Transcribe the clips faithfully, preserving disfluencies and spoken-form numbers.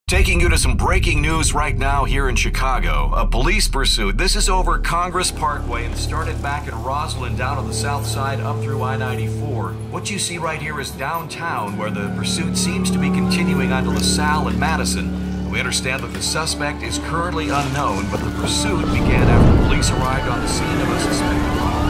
Taking you to some breaking news right now here in Chicago. A police pursuit. This is over Congress Parkway and started back in Roslyn down on the south side up through I ninety-four. What you see right here is downtown where the pursuit seems to be continuing onto LaSalle and Madison. We understand that the suspect is currently unknown, but the pursuit began after police arrived on the scene of a suspected robbery.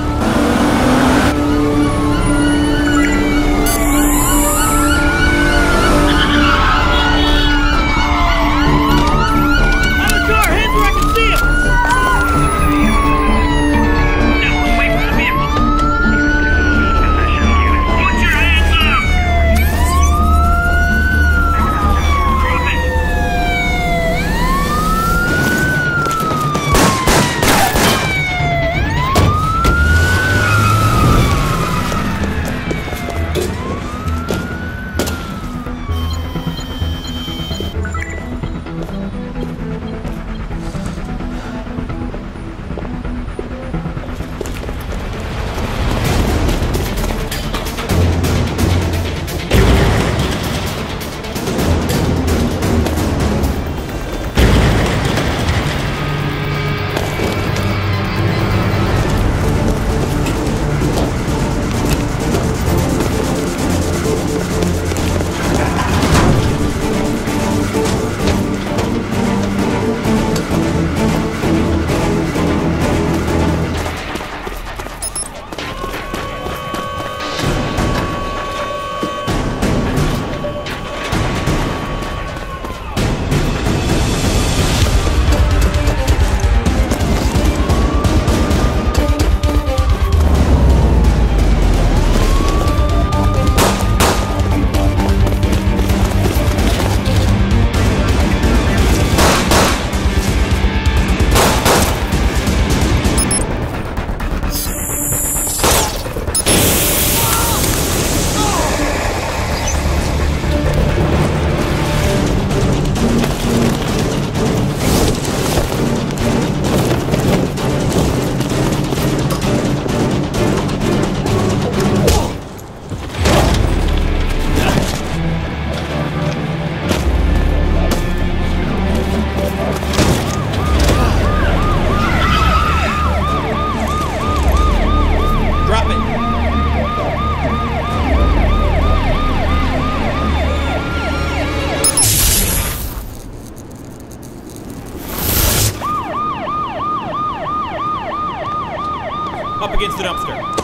Up against the dumpster.